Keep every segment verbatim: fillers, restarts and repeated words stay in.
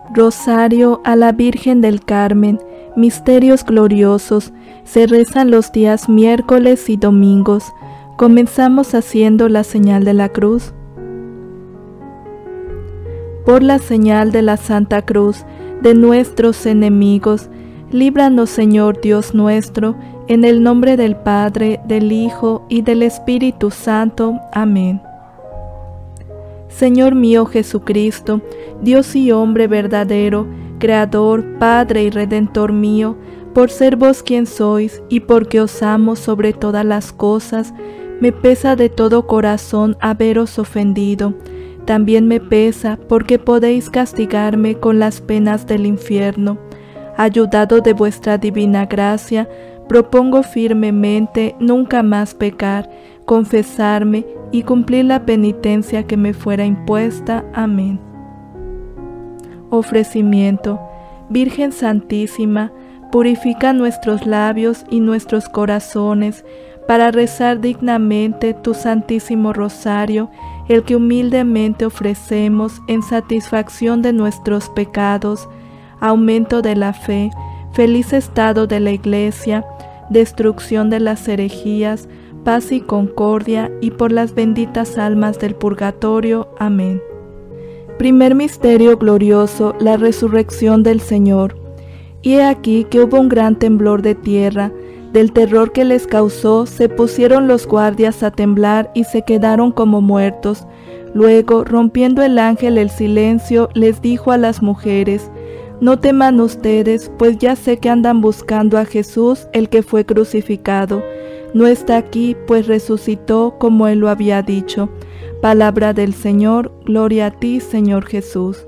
Rosario a la Virgen del Carmen, misterios gloriosos, se rezan los días miércoles y domingos. Comenzamos haciendo la señal de la cruz. Por la señal de la Santa Cruz de nuestros enemigos, líbranos, Señor Dios nuestro, en el nombre del Padre, del Hijo y del Espíritu Santo. Amén. Señor mío Jesucristo, Dios y hombre verdadero, Creador, Padre y Redentor mío, por ser vos quien sois y porque os amo sobre todas las cosas, me pesa de todo corazón haberos ofendido. También me pesa porque podéis castigarme con las penas del infierno. Ayudado de vuestra divina gracia, propongo firmemente nunca más pecar, confesarme y cumplir la penitencia que me fuera impuesta. Amén. Ofrecimiento. Virgen Santísima, purifica nuestros labios y nuestros corazones para rezar dignamente tu Santísimo Rosario, el que humildemente ofrecemos en satisfacción de nuestros pecados, aumento de la fe, feliz estado de la Iglesia, destrucción de las herejías, paz y concordia, y por las benditas almas del purgatorio. Amén. Primer misterio glorioso, la resurrección del Señor. Y he aquí que hubo un gran temblor de tierra. Del terror que les causó, se pusieron los guardias a temblar y se quedaron como muertos. Luego, rompiendo el ángel el silencio, les dijo a las mujeres: no teman ustedes, pues ya sé que andan buscando a Jesús, el que fue crucificado. No está aquí, pues resucitó como él lo había dicho. Palabra del Señor, gloria a ti, Señor Jesús.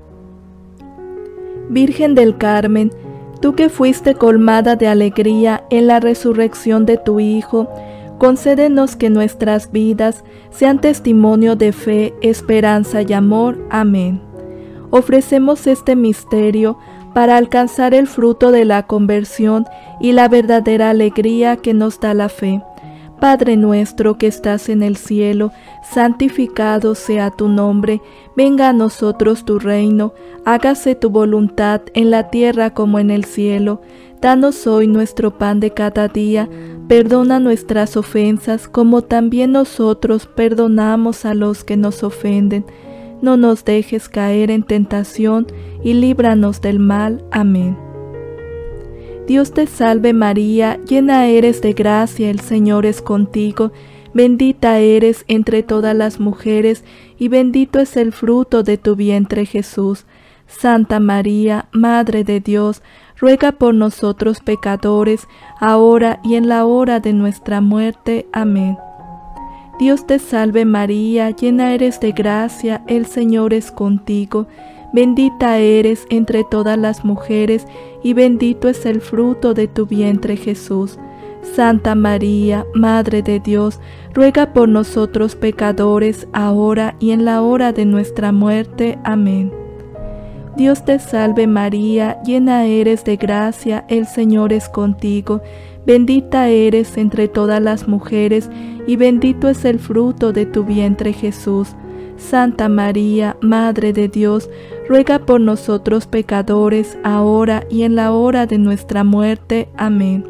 Virgen del Carmen, tú que fuiste colmada de alegría en la resurrección de tu Hijo, concédenos que nuestras vidas sean testimonio de fe, esperanza y amor. Amén. Ofrecemos este misterio para alcanzar el fruto de la conversión y la verdadera alegría que nos da la fe. Padre nuestro que estás en el cielo, santificado sea tu nombre, venga a nosotros tu reino, hágase tu voluntad en la tierra como en el cielo. Danos hoy nuestro pan de cada día, perdona nuestras ofensas como también nosotros perdonamos a los que nos ofenden. No nos dejes caer en tentación y líbranos del mal. Amén. Dios te salve María, llena eres de gracia, el Señor es contigo, bendita eres entre todas las mujeres, y bendito es el fruto de tu vientre Jesús. Santa María, Madre de Dios, ruega por nosotros pecadores, ahora y en la hora de nuestra muerte. Amén. Dios te salve María, llena eres de gracia, el Señor es contigo, bendita eres entre todas las mujeres, y bendito es el fruto de tu vientre Jesús. Santa María, Madre de Dios, ruega por nosotros pecadores, ahora y en la hora de nuestra muerte. Amén. Dios te salve María, llena eres de gracia, el Señor es contigo, bendita eres entre todas las mujeres, y bendito es el fruto de tu vientre Jesús. Santa María, Madre de Dios, ruega por nosotros pecadores, ahora y en la hora de nuestra muerte. Amén.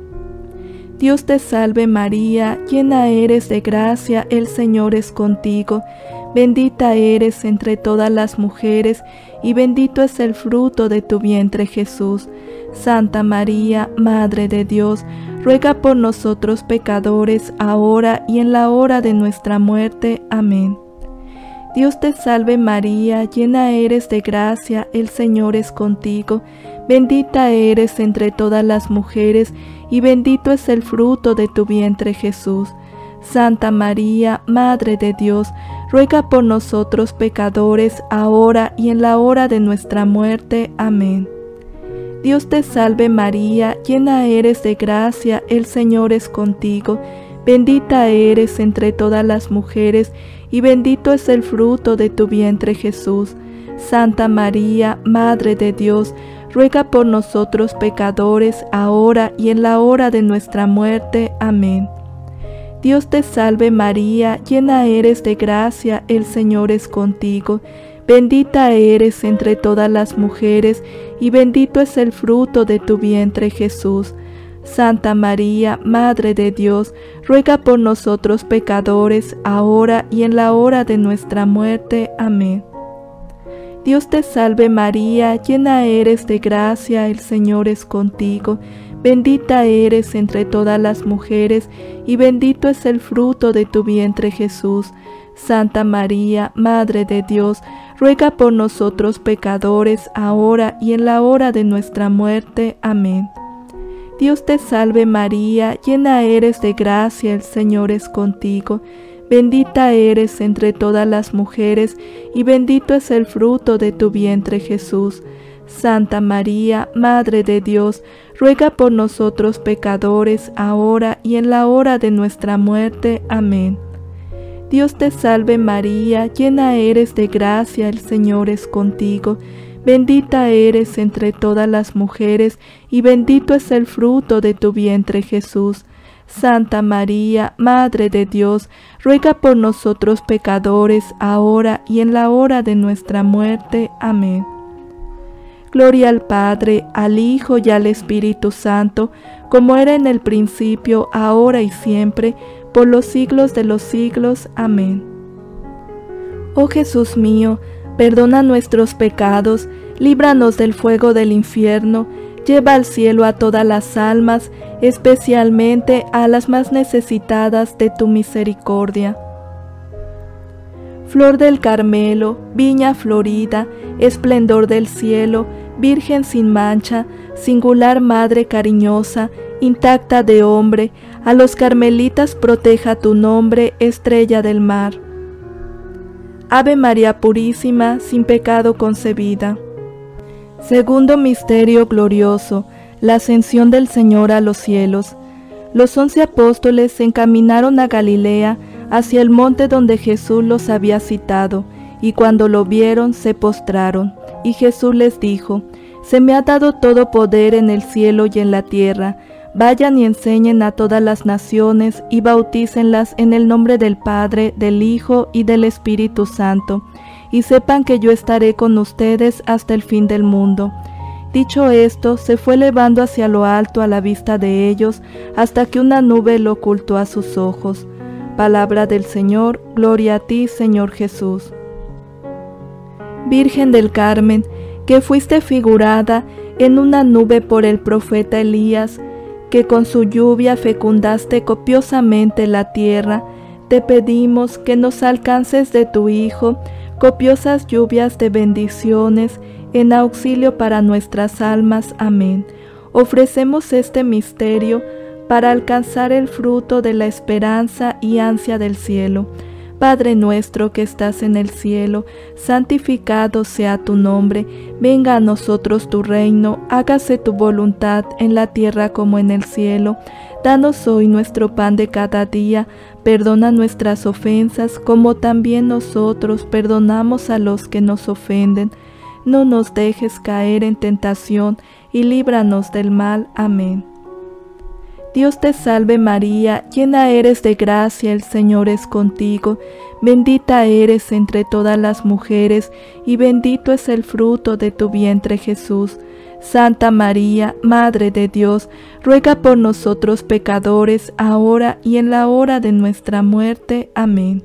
Dios te salve María, llena eres de gracia, el Señor es contigo, bendita eres entre todas las mujeres, y bendito es el fruto de tu vientre Jesús. Santa María, Madre de Dios, ruega por nosotros pecadores, ahora y en la hora de nuestra muerte. Amén. Dios te salve María, llena eres de gracia, el Señor es contigo, bendita eres entre todas las mujeres, y bendito es el fruto de tu vientre Jesús. Santa María, Madre de Dios, ruega por nosotros pecadores, ahora y en la hora de nuestra muerte. Amén. Dios te salve María, llena eres de gracia, el Señor es contigo, bendita eres entre todas las mujeres, y bendito es el fruto de tu vientre Jesús. Santa María, Madre de Dios, ruega por nosotros pecadores, ahora y en la hora de nuestra muerte. Amén. Dios te salve María, llena eres de gracia, el Señor es contigo, bendita eres entre todas las mujeres, y bendito es el fruto de tu vientre, Jesús. Santa María, Madre de Dios, ruega por nosotros pecadores, ahora y en la hora de nuestra muerte. Amén. Dios te salve María, llena eres de gracia, el Señor es contigo. Bendita eres entre todas las mujeres, y bendito es el fruto de tu vientre, Jesús. Santa María, Madre de Dios, ruega por nosotros pecadores, ahora y en la hora de nuestra muerte. Amén. Dios te salve María, llena eres de gracia, el Señor es contigo. Bendita eres entre todas las mujeres, y bendito es el fruto de tu vientre, Jesús. Santa María, Madre de Dios, ruega por nosotros pecadores, ahora y en la hora de nuestra muerte. Amén. Dios te salve María, llena eres de gracia, el Señor es contigo. Bendita eres entre todas las mujeres, y bendito es el fruto de tu vientre, Jesús. Santa María, Madre de Dios, ruega por nosotros pecadores, ahora y en la hora de nuestra muerte. Amén. Gloria al Padre, al Hijo y al Espíritu Santo, como era en el principio, ahora y siempre, por los siglos de los siglos. Amén. Oh Jesús mío, perdona nuestros pecados, líbranos del fuego del infierno, lleva al cielo a todas las almas, especialmente a las más necesitadas de tu misericordia. Flor del Carmelo, viña florida, esplendor del cielo, Virgen sin mancha, singular Madre cariñosa, intacta de hombre, a los carmelitas proteja tu nombre, estrella del mar. Ave María Purísima, sin pecado concebida. Segundo misterio glorioso, la ascensión del Señor a los cielos. Los once apóstoles se encaminaron a Galilea, hacia el monte donde Jesús los había citado, y cuando lo vieron se postraron. Y Jesús les dijo: Se me ha dado todo poder en el cielo y en la tierra. Vayan y enseñen a todas las naciones y bautícenlas en el nombre del Padre, del Hijo y del Espíritu Santo, y sepan que yo estaré con ustedes hasta el fin del mundo. Dicho esto, se fue elevando hacia lo alto a la vista de ellos, hasta que una nube lo ocultó a sus ojos. Palabra del Señor, gloria a ti, Señor Jesús. Virgen del Carmen, que fuiste figurada en una nube por el profeta Elías, que con su lluvia fecundaste copiosamente la tierra, te pedimos que nos alcances de tu Hijo copiosas lluvias de bendiciones en auxilio para nuestras almas. Amén. Ofrecemos este misterio para alcanzar el fruto de la esperanza y ansia del cielo. Padre nuestro que estás en el cielo, santificado sea tu nombre, venga a nosotros tu reino, hágase tu voluntad en la tierra como en el cielo. Danos hoy nuestro pan de cada día, perdona nuestras ofensas como también nosotros perdonamos a los que nos ofenden. No nos dejes caer en tentación y líbranos del mal. Amén. Dios te salve María, llena eres de gracia, el Señor es contigo, bendita eres entre todas las mujeres, y bendito es el fruto de tu vientre Jesús. Santa María, Madre de Dios, ruega por nosotros pecadores, ahora y en la hora de nuestra muerte. Amén.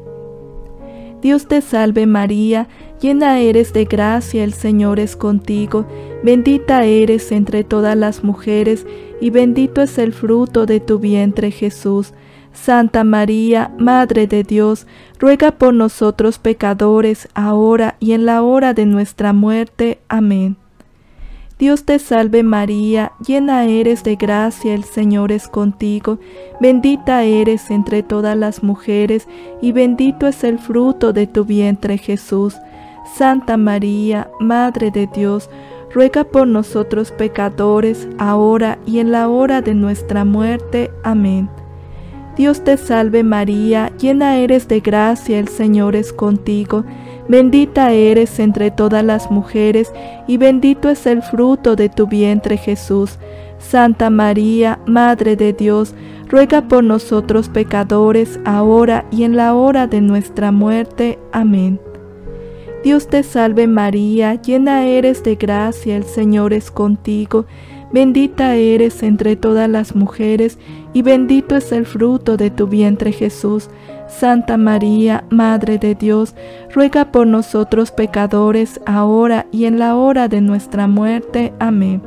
Dios te salve María, llena eres de gracia, el Señor es contigo, bendita eres entre todas las mujeres, y bendito es el fruto de tu vientre Jesús. Santa María, Madre de Dios, ruega por nosotros pecadores, ahora y en la hora de nuestra muerte. Amén. Dios te salve María, llena eres de gracia, el Señor es contigo, bendita eres entre todas las mujeres, y bendito es el fruto de tu vientre Jesús. Santa María, Madre de Dios, ruega por nosotros pecadores, ahora y en la hora de nuestra muerte. Amén. Dios te salve María, llena eres de gracia, el Señor es contigo, bendita eres entre todas las mujeres, y bendito es el fruto de tu vientre Jesús. Santa María, Madre de Dios, ruega por nosotros pecadores, ahora y en la hora de nuestra muerte. Amén. Dios te salve María, llena eres de gracia, el Señor es contigo. Bendita eres entre todas las mujeres, y bendito es el fruto de tu vientre Jesús. Santa María, Madre de Dios, ruega por nosotros pecadores, ahora y en la hora de nuestra muerte. Amén.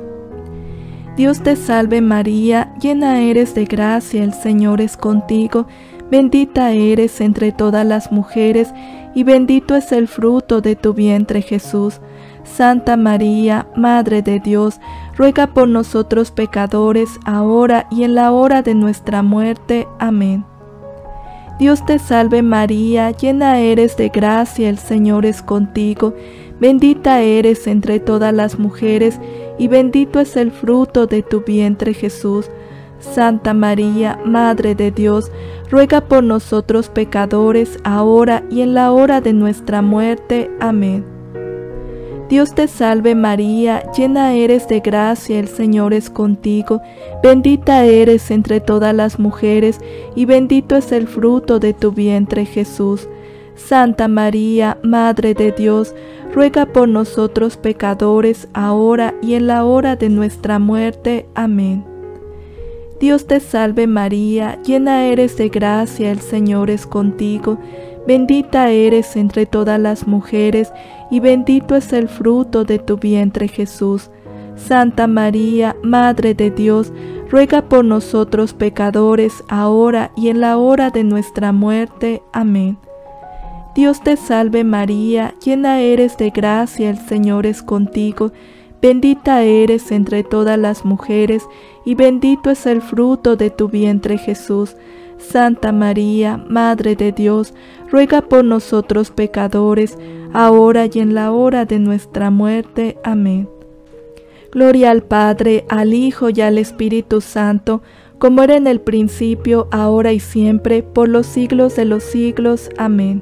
Dios te salve María, llena eres de gracia, el Señor es contigo. Bendita eres entre todas las mujeres, y bendito es el fruto de tu vientre Jesús. Santa María, Madre de Dios, ruega por nosotros pecadores, ahora y en la hora de nuestra muerte. Amén. Dios te salve María, llena eres de gracia, el Señor es contigo. Bendita eres entre todas las mujeres, y bendito es el fruto de tu vientre Jesús. Santa María, Madre de Dios, ruega por nosotros pecadores, ahora y en la hora de nuestra muerte. Amén. Dios te salve María, llena eres de gracia, el Señor es contigo. Bendita eres entre todas las mujeres, y bendito es el fruto de tu vientre Jesús. Santa María, Madre de Dios, ruega por nosotros pecadores, ahora y en la hora de nuestra muerte. Amén. Dios te salve María, llena eres de gracia, el Señor es contigo. Bendita eres entre todas las mujeres, y bendito es el fruto de tu vientre Jesús. Santa María, Madre de Dios, ruega por nosotros pecadores, ahora y en la hora de nuestra muerte. Amén. Dios te salve María, llena eres de gracia, el Señor es contigo. Bendita eres entre todas las mujeres, y bendito es el fruto de tu vientre Jesús. Santa María, Madre de Dios, ruega por nosotros pecadores, ahora y en la hora de nuestra muerte. Amén. Gloria al Padre, al Hijo y al Espíritu Santo, como era en el principio, ahora y siempre, por los siglos de los siglos. Amén.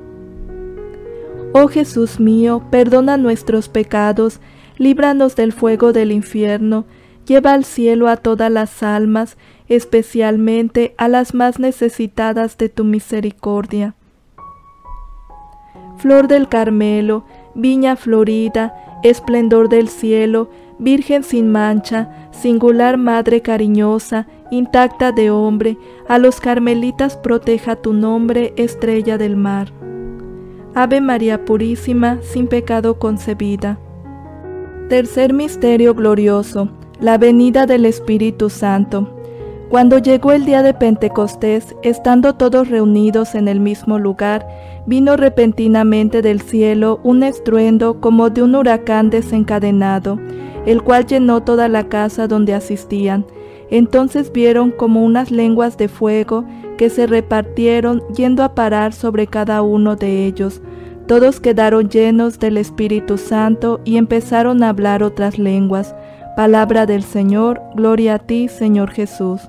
Oh Jesús mío, perdona nuestros pecados, líbranos del fuego del infierno, lleva al cielo a todas las almas, especialmente a las más necesitadas de tu misericordia. Flor del Carmelo, viña florida, esplendor del cielo, Virgen sin mancha, singular Madre cariñosa, intacta de hombre, a los carmelitas proteja tu nombre, estrella del mar. Ave María Purísima, sin pecado concebida. Tercer misterio glorioso, la venida del Espíritu Santo. Cuando llegó el día de Pentecostés, estando todos reunidos en el mismo lugar, vino repentinamente del cielo un estruendo como de un huracán desencadenado, el cual llenó toda la casa donde asistían. Entonces vieron como unas lenguas de fuego que se repartieron yendo a parar sobre cada uno de ellos. Todos quedaron llenos del Espíritu Santo y empezaron a hablar otras lenguas. Palabra del Señor, gloria a ti, Señor Jesús.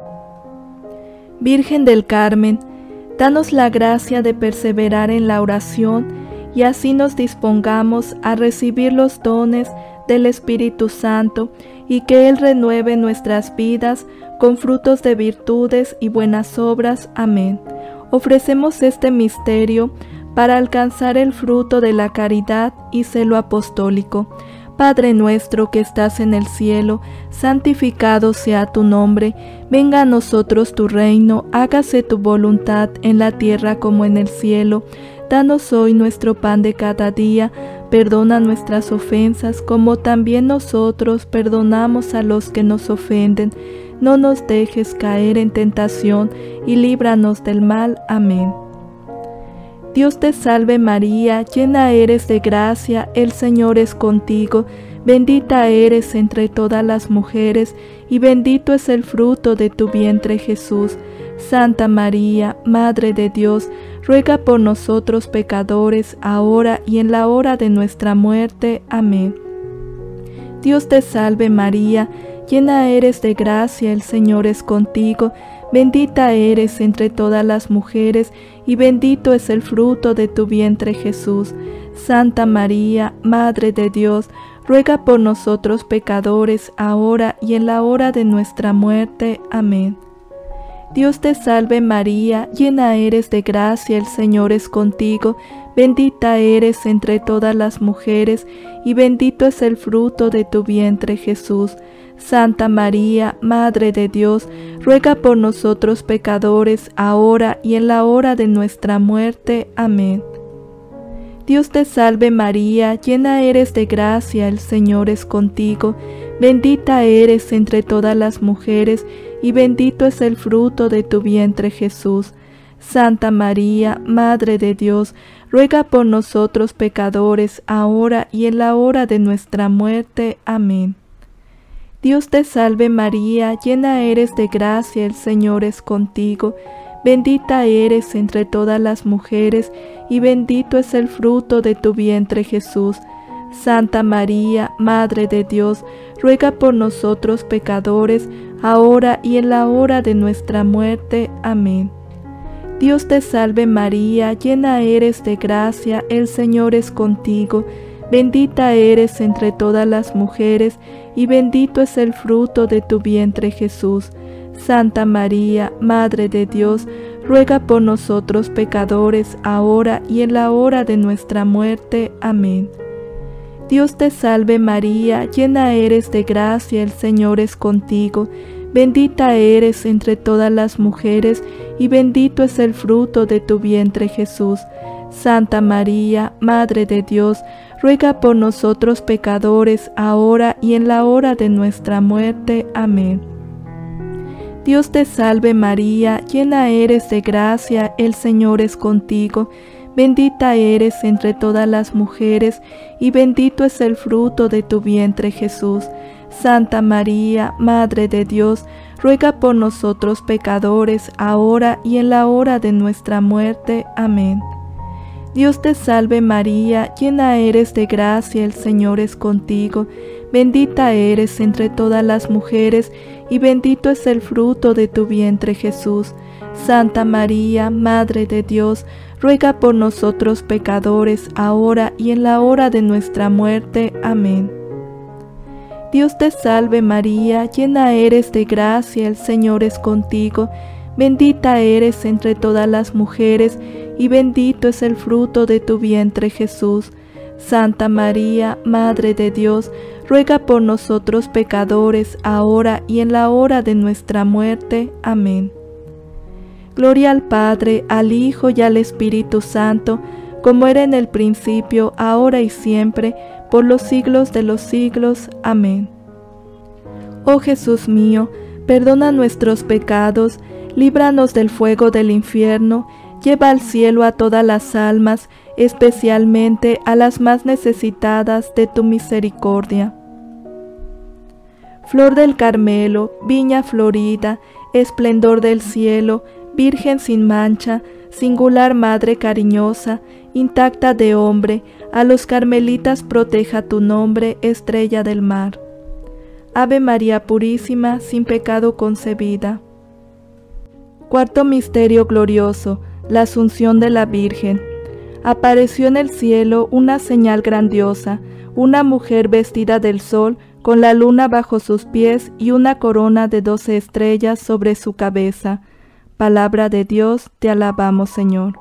Virgen del Carmen, danos la gracia de perseverar en la oración y así nos dispongamos a recibir los dones del Espíritu Santo y que Él renueve nuestras vidas con frutos de virtudes y buenas obras. Amén. Ofrecemos este misterio para alcanzar el fruto de la caridad y celo apostólico. Padre nuestro que estás en el cielo, santificado sea tu nombre, venga a nosotros tu reino, hágase tu voluntad en la tierra como en el cielo. Danos hoy nuestro pan de cada día, perdona nuestras ofensas como también nosotros perdonamos a los que nos ofenden. No nos dejes caer en tentación y líbranos del mal. Amén. Dios te salve María, llena eres de gracia, el Señor es contigo, bendita eres entre todas las mujeres, y bendito es el fruto de tu vientre Jesús. Santa María, Madre de Dios, ruega por nosotros pecadores, ahora y en la hora de nuestra muerte. Amén. Dios te salve María, llena eres de gracia, el Señor es contigo, bendita eres entre todas las mujeres, y bendito es el fruto de tu vientre Jesús. Santa María, Madre de Dios, ruega por nosotros pecadores, ahora y en la hora de nuestra muerte. Amén. Dios te salve María, llena eres de gracia, el Señor es contigo, bendita eres entre todas las mujeres, y bendito es el fruto de tu vientre Jesús. Santa María, Madre de Dios, ruega por nosotros pecadores, ahora y en la hora de nuestra muerte. Amén. Dios te salve María, llena eres de gracia, el Señor es contigo, bendita eres entre todas las mujeres, y bendito es el fruto de tu vientre Jesús. Santa María, Madre de Dios, ruega por nosotros pecadores, ahora y en la hora de nuestra muerte. Amén. Dios te salve María, llena eres de gracia, el Señor es contigo, bendita eres entre todas las mujeres, y bendito es el fruto de tu vientre Jesús. Santa María, Madre de Dios, ruega por nosotros pecadores, ahora y en la hora de nuestra muerte. Amén. Dios te salve María, llena eres de gracia, el Señor es contigo, bendita eres entre todas las mujeres, y bendito es el fruto de tu vientre Jesús. Santa María, Madre de Dios, ruega por nosotros pecadores, ahora y en la hora de nuestra muerte. Amén. Dios te salve María, llena eres de gracia, el Señor es contigo, bendita eres entre todas las mujeres, y bendito es el fruto de tu vientre Jesús. Santa María, Madre de Dios, ruega por nosotros pecadores, ahora y en la hora de nuestra muerte. Amén. Dios te salve María, llena eres de gracia, el Señor es contigo, bendita eres entre todas las mujeres, y bendito es el fruto de tu vientre Jesús. Santa María, Madre de Dios, ruega por nosotros pecadores, ahora y en la hora de nuestra muerte. Amén. Dios te salve María, llena eres de gracia, el Señor es contigo, bendita eres entre todas las mujeres, y bendito es el fruto de tu vientre Jesús. Santa María, Madre de Dios, ruega por nosotros pecadores, ahora y en la hora de nuestra muerte. Amén. Dios te salve María, llena eres de gracia, el Señor es contigo, bendita eres entre todas las mujeres, y bendito es el fruto de tu vientre Jesús. Santa María, Madre de Dios, ruega por nosotros pecadores, ahora y en la hora de nuestra muerte. Amén. Gloria al Padre, al Hijo y al Espíritu Santo, como era en el principio, ahora y siempre, por los siglos de los siglos. Amén. Oh Jesús mío, perdona nuestros pecados, líbranos del fuego del infierno, lleva al cielo a todas las almas, especialmente a las más necesitadas de tu misericordia. Flor del Carmelo, viña florida, esplendor del cielo, Virgen sin mancha, singular Madre cariñosa, intacta de hombre, a los carmelitas proteja tu nombre, estrella del mar. Ave María Purísima, sin pecado concebida. Cuarto misterio glorioso, la Asunción de la Virgen. Apareció en el cielo una señal grandiosa, una mujer vestida del sol, con la luna bajo sus pies y una corona de doce estrellas sobre su cabeza. Palabra de Dios, te alabamos, Señor.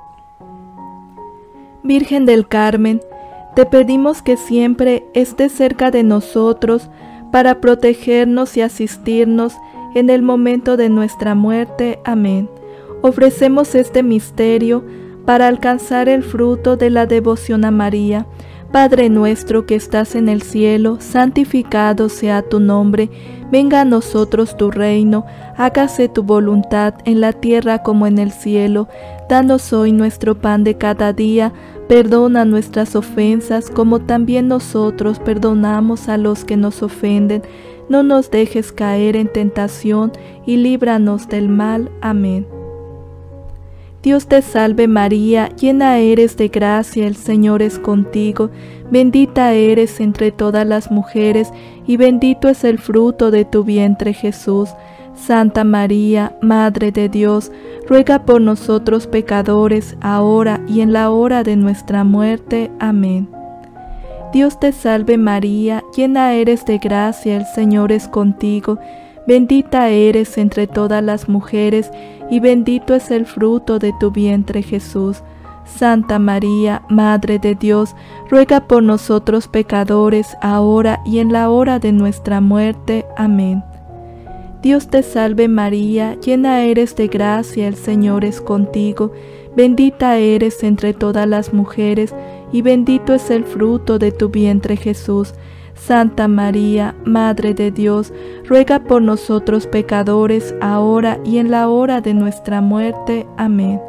Virgen del Carmen, te pedimos que siempre estés cerca de nosotros para protegernos y asistirnos en el momento de nuestra muerte. Amén. Ofrecemos este misterio para alcanzar el fruto de la devoción a María. Padre nuestro que estás en el cielo, santificado sea tu nombre. Venga a nosotros tu reino, hágase tu voluntad en la tierra como en el cielo. Danos hoy nuestro pan de cada día, perdona nuestras ofensas como también nosotros perdonamos a los que nos ofenden. No nos dejes caer en tentación y líbranos del mal. Amén. Dios te salve María, llena eres de gracia, el Señor es contigo, bendita eres entre todas las mujeres, y bendito es el fruto de tu vientre Jesús. Santa María, Madre de Dios, ruega por nosotros pecadores, ahora y en la hora de nuestra muerte. Amén. Dios te salve María, llena eres de gracia, el Señor es contigo, bendita eres entre todas las mujeres, y bendito es el fruto de tu vientre Jesús. Santa María, Madre de Dios, ruega por nosotros pecadores, ahora y en la hora de nuestra muerte. Amén. Dios te salve María, llena eres de gracia, el Señor es contigo, bendita eres entre todas las mujeres, y bendito es el fruto de tu vientre Jesús. Santa María, Madre de Dios, ruega por nosotros pecadores, ahora y en la hora de nuestra muerte. Amén.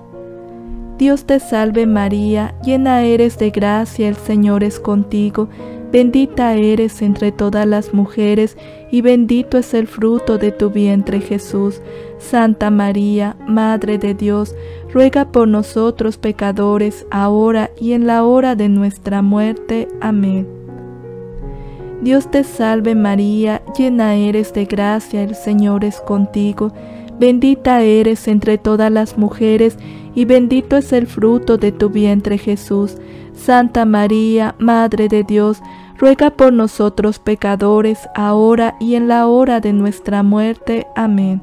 Dios te salve María, llena eres de gracia, el Señor es contigo, bendita eres entre todas las mujeres, y bendito es el fruto de tu vientre Jesús. Santa María, Madre de Dios, ruega por nosotros pecadores, ahora y en la hora de nuestra muerte. Amén. Dios te salve María, llena eres de gracia, el Señor es contigo, bendita eres entre todas las mujeres, y bendito es el fruto de tu vientre Jesús. Santa María, Madre de Dios, ruega por nosotros pecadores, ahora y en la hora de nuestra muerte. Amén.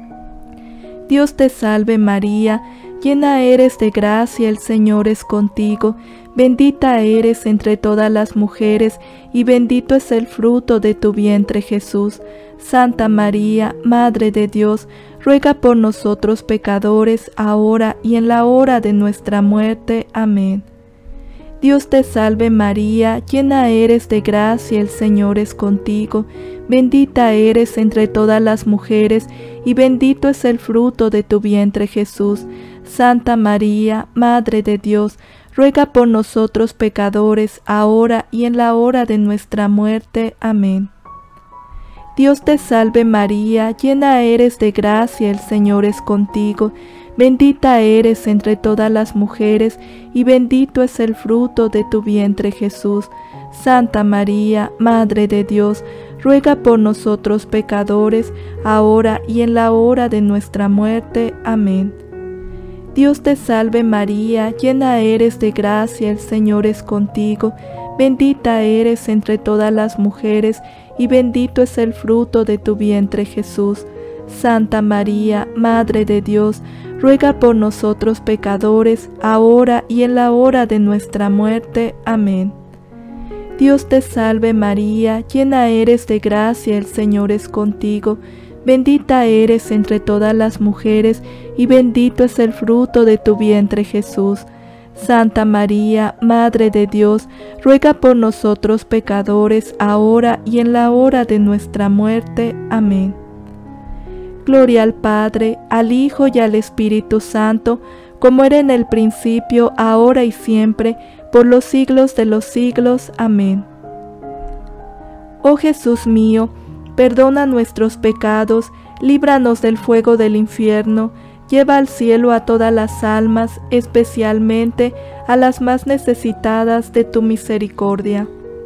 Dios te salve María, llena eres de gracia, el Señor es contigo, bendita eres entre todas las mujeres, y bendito es el fruto de tu vientre Jesús. Santa María, Madre de Dios, ruega por nosotros pecadores, ahora y en la hora de nuestra muerte. Amén. Dios te salve María, llena eres de gracia, el Señor es contigo, bendita eres entre todas las mujeres, y bendito es el fruto de tu vientre Jesús. Santa María, Madre de Dios, ruega por nosotros pecadores, ahora y en la hora de nuestra muerte. Amén. Dios te salve María, llena eres de gracia, el Señor es contigo, bendita eres entre todas las mujeres, y bendito es el fruto de tu vientre Jesús. Santa María, Madre de Dios, ruega por nosotros pecadores, ahora y en la hora de nuestra muerte. Amén. Dios te salve María, llena eres de gracia, el Señor es contigo, bendita eres entre todas las mujeres, y bendito es el fruto de tu vientre Jesús. Santa María, Madre de Dios, ruega por nosotros pecadores, ahora y en la hora de nuestra muerte. Amén. Dios te salve María, llena eres de gracia, el Señor es contigo, bendita eres entre todas las mujeres, y bendito es el fruto de tu vientre Jesús. Santa María, Madre de Dios, ruega por nosotros pecadores, ahora y en la hora de nuestra muerte. Amén. Gloria al Padre, al Hijo y al Espíritu Santo, como era en el principio, ahora y siempre, por los siglos de los siglos. Amén. Oh Jesús mío, perdona nuestros pecados, líbranos del fuego del infierno, lleva al cielo a todas las almas, especialmente a las más necesitadas de tu misericordia.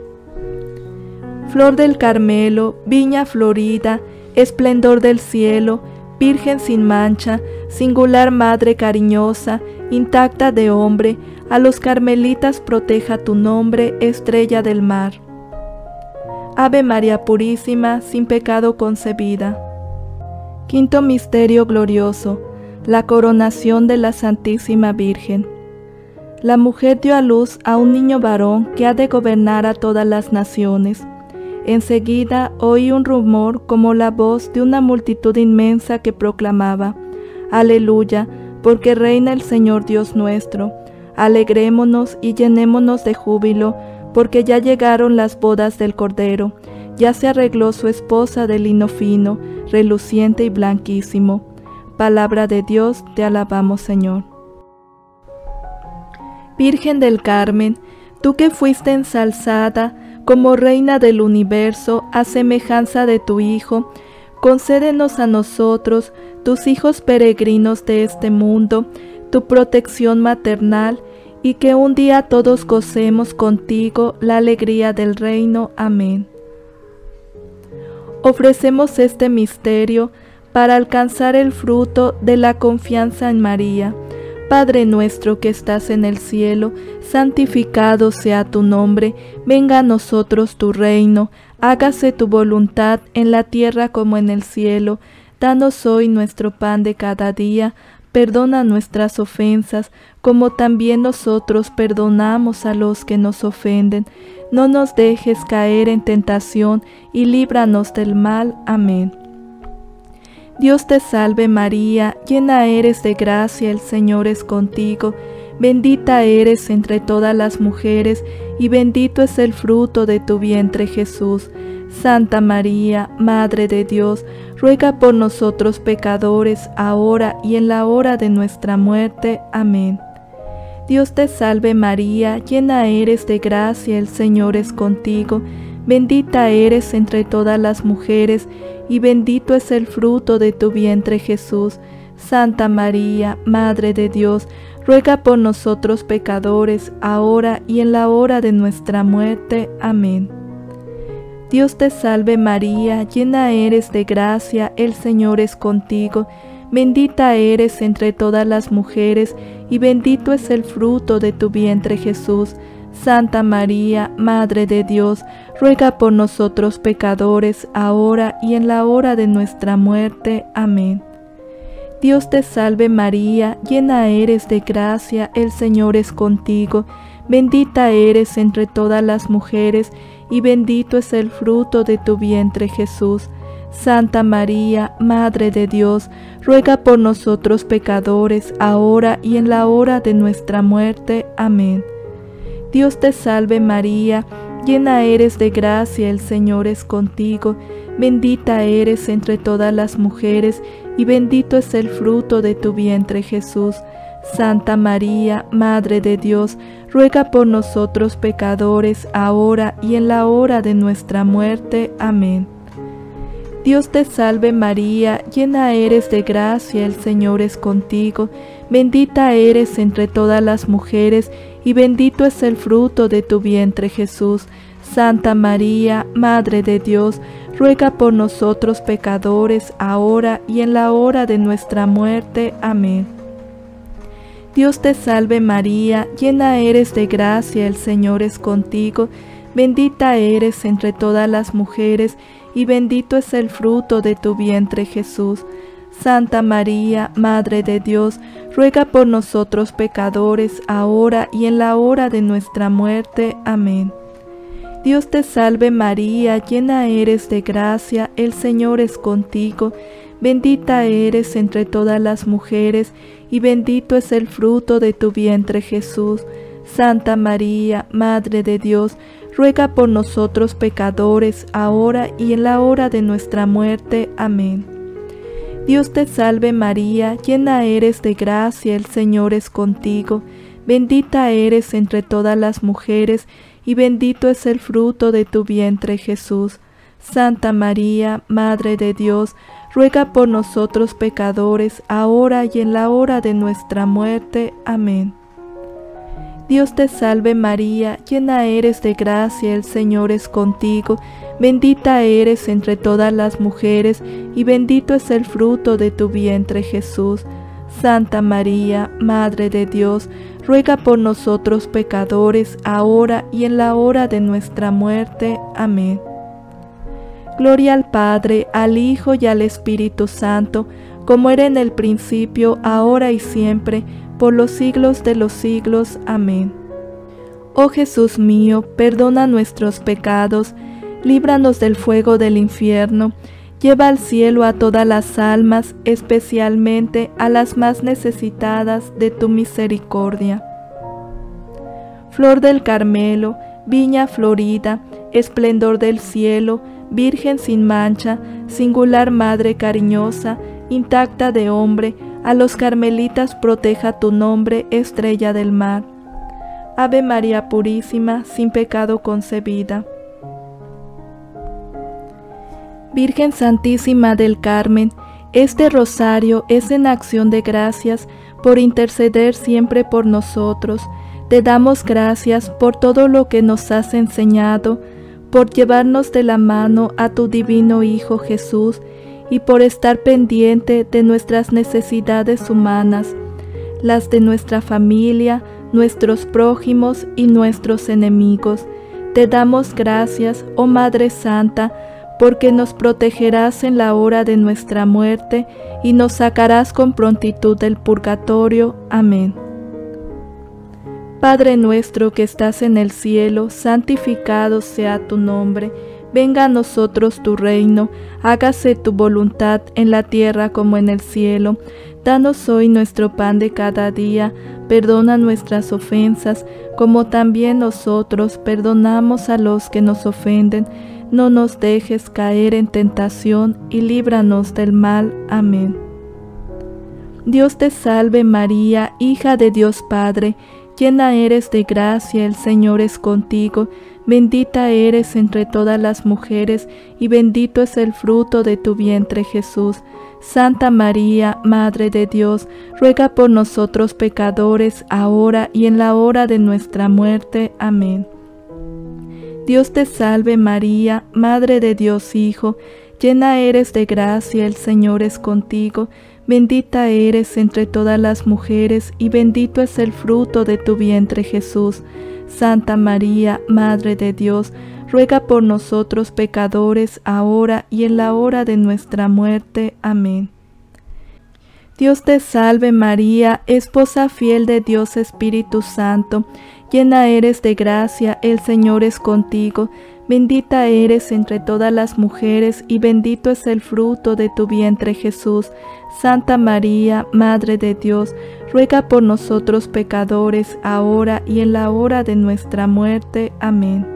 Flor del Carmelo, viña florida, esplendor del cielo, Virgen sin mancha, singular Madre cariñosa, intacta de hombre, a los carmelitas proteja tu nombre, estrella del mar. Ave María Purísima, sin pecado concebida. Quinto misterio glorioso, la coronación de la Santísima Virgen. La mujer dio a luz a un niño varón que ha de gobernar a todas las naciones. Enseguida oí un rumor como la voz de una multitud inmensa que proclamaba: Aleluya, porque reina el Señor Dios nuestro. Alegrémonos y llenémonos de júbilo, porque ya llegaron las bodas del Cordero. Ya se arregló su esposa de lino fino, reluciente y blanquísimo. Palabra de Dios, te alabamos, Señor. Virgen del Carmen, tú que fuiste ensalzada como reina del universo a semejanza de tu Hijo, concédenos a nosotros, tus hijos peregrinos de este mundo, tu protección maternal, y que un día todos gocemos contigo la alegría del reino. Amén. Ofrecemos este misterio para alcanzar el fruto de la confianza en María. Padre nuestro que estás en el cielo, santificado sea tu nombre, venga a nosotros tu reino, hágase tu voluntad en la tierra como en el cielo. Danos hoy nuestro pan de cada día, perdona nuestras ofensas, como también nosotros perdonamos a los que nos ofenden. No nos dejes caer en tentación, y líbranos del mal. Amén. Dios te salve María, llena eres de gracia, el Señor es contigo. Bendita eres entre todas las mujeres, y bendito es el fruto de tu vientre Jesús. Santa María, Madre de Dios, ruega por nosotros pecadores, ahora y en la hora de nuestra muerte. Amén. Dios te salve María, llena eres de gracia, el Señor es contigo. Bendita eres entre todas las mujeres, y bendito es el fruto de tu vientre Jesús. Santa María, Madre de Dios, ruega por nosotros pecadores, ahora y en la hora de nuestra muerte. Amén. Dios te salve María, llena eres de gracia, el Señor es contigo. Bendita eres entre todas las mujeres, y bendito es el fruto de tu vientre Jesús. Santa María, Madre de Dios, ruega por nosotros pecadores, ahora y en la hora de nuestra muerte. Amén. Dios te salve María, llena eres de gracia, el Señor es contigo. Bendita eres entre todas las mujeres, y bendito es el fruto de tu vientre Jesús. Santa María, Madre de Dios, ruega por nosotros pecadores, ahora y en la hora de nuestra muerte. Amén. Dios te salve María, llena eres de gracia, el Señor es contigo. Bendita eres entre todas las mujeres, y bendito es el fruto de tu vientre Jesús. Santa María, Madre de Dios, ruega por nosotros pecadores, ahora y en la hora de nuestra muerte. Amén. Dios te salve María, llena eres de gracia, el Señor es contigo. Bendita eres entre todas las mujeres, y bendito es el fruto de tu vientre Jesús. Santa María, Madre de Dios, ruega por nosotros pecadores, ahora y en la hora de nuestra muerte. Amén. Dios te salve María, llena eres de gracia, el Señor es contigo. Bendita eres entre todas las mujeres, y bendito es el fruto de tu vientre Jesús. Santa María, Madre de Dios, ruega por nosotros pecadores, ahora y en la hora de nuestra muerte. Amén. Dios te salve María, llena eres de gracia, el Señor es contigo. Bendita eres entre todas las mujeres, y bendito es el fruto de tu vientre Jesús. Santa María, Madre de Dios, ruega por nosotros pecadores, ahora y en la hora de nuestra muerte. Amén. Dios te salve María, llena eres de gracia, el Señor es contigo. Bendita eres entre todas las mujeres, y bendito es el fruto de tu vientre Jesús. Santa María, Madre de Dios, ruega por nosotros pecadores, ahora y en la hora de nuestra muerte. Amén. Dios te salve María, llena eres de gracia, el Señor es contigo. Bendita eres entre todas las mujeres, y bendito es el fruto de tu vientre Jesús. Santa María, Madre de Dios, ruega por nosotros pecadores, ahora y en la hora de nuestra muerte. Amén. Gloria al Padre, al Hijo y al Espíritu Santo, como era en el principio, ahora y siempre, por los siglos de los siglos. Amén. Oh Jesús mío, perdona nuestros pecados, líbranos del fuego del infierno, lleva al cielo a todas las almas, especialmente a las más necesitadas de tu misericordia. Flor del Carmelo, viña florida, esplendor del cielo, Virgen sin mancha, singular Madre cariñosa, intacta de hombre, a los carmelitas proteja tu nombre, estrella del mar. Ave María Purísima, sin pecado concebida. Virgen Santísima del Carmen, este rosario es en acción de gracias por interceder siempre por nosotros. Te damos gracias por todo lo que nos has enseñado, por llevarnos de la mano a tu divino Hijo Jesús y por estar pendiente de nuestras necesidades humanas, las de nuestra familia, nuestros prójimos y nuestros enemigos. Te damos gracias, oh Madre Santa, porque nos protegerás en la hora de nuestra muerte y nos sacarás con prontitud del purgatorio. Amén. Padre nuestro que estás en el cielo, santificado sea tu nombre. Venga a nosotros tu reino, hágase tu voluntad en la tierra como en el cielo. Danos hoy nuestro pan de cada día, perdona nuestras ofensas, como también nosotros perdonamos a los que nos ofenden. No nos dejes caer en tentación y líbranos del mal. Amén. Dios te salve María, hija de Dios Padre, llena eres de gracia, el Señor es contigo. Bendita eres entre todas las mujeres, y bendito es el fruto de tu vientre Jesús. Santa María, Madre de Dios, ruega por nosotros pecadores, ahora y en la hora de nuestra muerte. Amén. Dios te salve María, Madre de Dios Hijo, llena eres de gracia, el Señor es contigo. Bendita eres entre todas las mujeres, y bendito es el fruto de tu vientre Jesús. Santa María, Madre de Dios, ruega por nosotros pecadores, ahora y en la hora de nuestra muerte. Amén. Dios te salve María, esposa fiel de Dios Espíritu Santo, llena eres de gracia, el Señor es contigo. Bendita eres entre todas las mujeres, y bendito es el fruto de tu vientre Jesús. Santa María, Madre de Dios, ruega por nosotros pecadores, ahora y en la hora de nuestra muerte. Amén.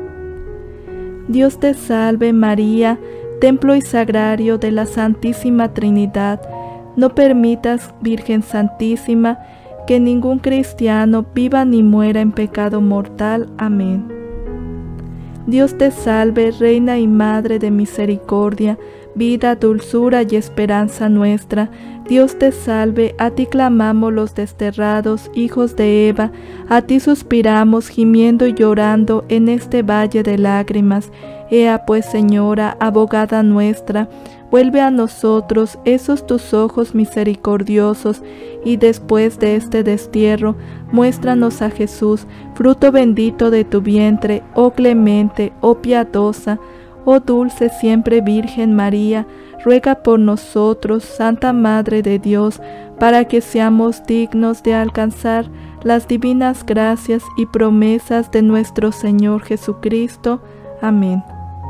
Dios te salve María, templo y sagrario de la Santísima Trinidad. No permitas, Virgen Santísima, que ningún cristiano viva ni muera en pecado mortal. Amén. Dios te salve, Reina y Madre de misericordia, vida, dulzura y esperanza nuestra. Dios te salve, a ti clamamos los desterrados, hijos de Eva, a ti suspiramos, gimiendo y llorando en este valle de lágrimas. Ea pues, Señora, abogada nuestra, vuelve a nosotros esos tus ojos misericordiosos, y después de este destierro, muéstranos a Jesús, fruto bendito de tu vientre, oh clemente, oh piadosa, oh dulce siempre Virgen María, ruega por nosotros, Santa Madre de Dios, para que seamos dignos de alcanzar las divinas gracias y promesas de nuestro Señor Jesucristo. Amén.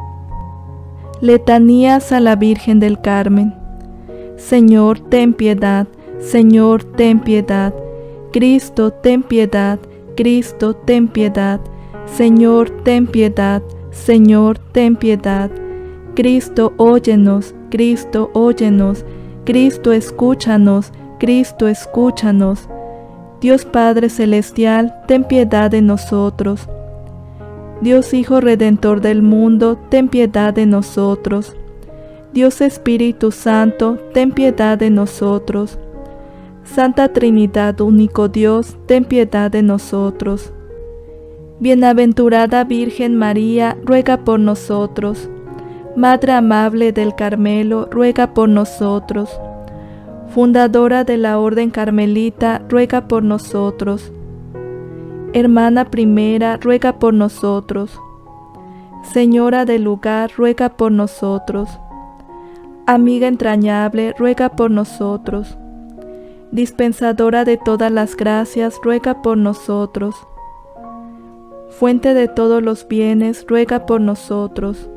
Letanías a la Virgen del Carmen. Señor, ten piedad. Señor, ten piedad. Cristo, ten piedad. Cristo, ten piedad. Señor, ten piedad. Señor, ten piedad. Cristo, óyenos. Cristo, óyenos. Cristo, escúchanos. Cristo, escúchanos. Dios Padre Celestial, ten piedad de nosotros. Dios Hijo Redentor del mundo, ten piedad de nosotros. Dios Espíritu Santo, ten piedad de nosotros. Santa Trinidad, único Dios, ten piedad de nosotros. Bienaventurada Virgen María, ruega por nosotros. Madre amable del Carmelo, ruega por nosotros. Fundadora de la Orden Carmelita, ruega por nosotros. Hermana primera, ruega por nosotros. Señora del lugar, ruega por nosotros. Amiga entrañable, ruega por nosotros. Dispensadora de todas las gracias, ruega por nosotros. Fuente de todos los bienes, ruega por nosotros.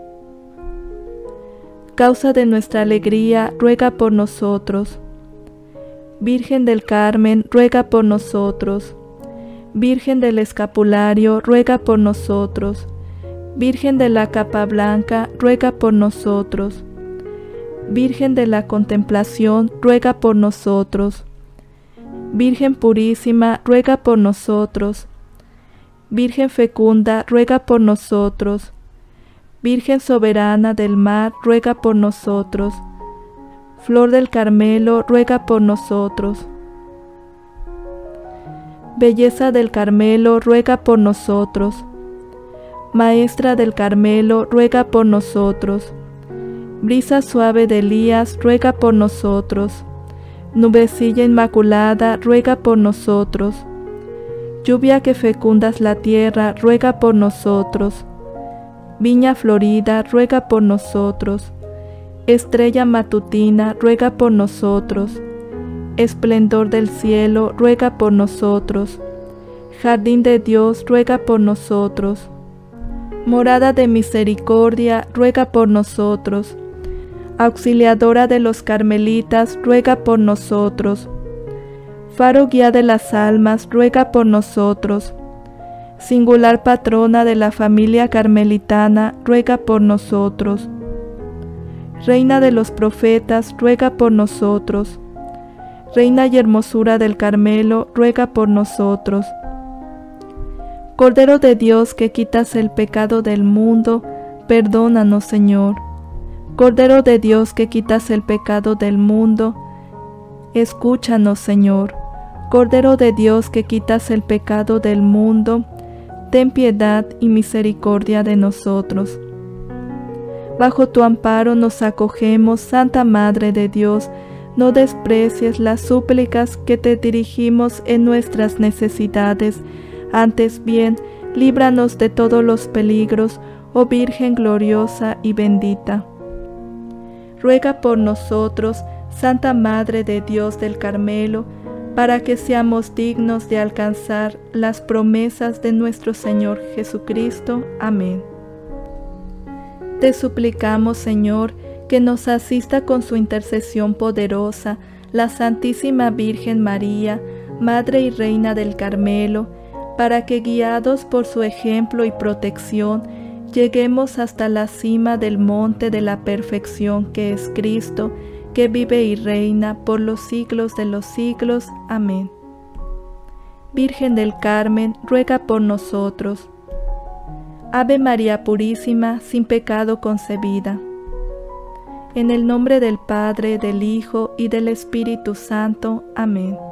Causa de nuestra alegría, ruega por nosotros. Virgen del Carmen, ruega por nosotros. Virgen del Escapulario, ruega por nosotros. Virgen de la Capa Blanca, ruega por nosotros. Virgen de la Contemplación, ruega por nosotros. Virgen Purísima, ruega por nosotros. Virgen Fecunda, ruega por nosotros. Virgen Soberana del Mar, ruega por nosotros. Flor del Carmelo, ruega por nosotros. Belleza del Carmelo, ruega por nosotros. Maestra del Carmelo, ruega por nosotros. Brisa suave de Elías, ruega por nosotros. Nubecilla inmaculada, ruega por nosotros. Lluvia que fecundas la tierra, ruega por nosotros. Viña Florida, ruega por nosotros. Estrella matutina, ruega por nosotros. Esplendor del cielo, ruega por nosotros. Jardín de Dios, ruega por nosotros. Morada de misericordia, ruega por nosotros. Auxiliadora de los carmelitas, ruega por nosotros. Faro guía de las almas, ruega por nosotros. Singular patrona de la familia carmelitana, ruega por nosotros. Reina de los profetas, ruega por nosotros. Reina y hermosura del Carmelo, ruega por nosotros. Cordero de Dios que quitas el pecado del mundo, perdónanos, Señor. Cordero de Dios que quitas el pecado del mundo, escúchanos, Señor. Cordero de Dios que quitas el pecado del mundo, ten piedad y misericordia de nosotros. Bajo tu amparo nos acogemos, Santa Madre de Dios. No desprecies las súplicas que te dirigimos en nuestras necesidades. Antes bien, líbranos de todos los peligros, oh Virgen gloriosa y bendita. Ruega por nosotros, Santa Madre de Dios del Carmelo, para que seamos dignos de alcanzar las promesas de nuestro Señor Jesucristo. Amén. Te suplicamos, Señor, que nos asista con su intercesión poderosa, la Santísima Virgen María, Madre y Reina del Carmelo, para que, guiados por su ejemplo y protección, lleguemos hasta la cima del monte de la perfección que es Cristo, que vive y reina por los siglos de los siglos. Amén. Virgen del Carmen, ruega por nosotros. Ave María Purísima, sin pecado concebida. En el nombre del Padre, del Hijo y del Espíritu Santo. Amén.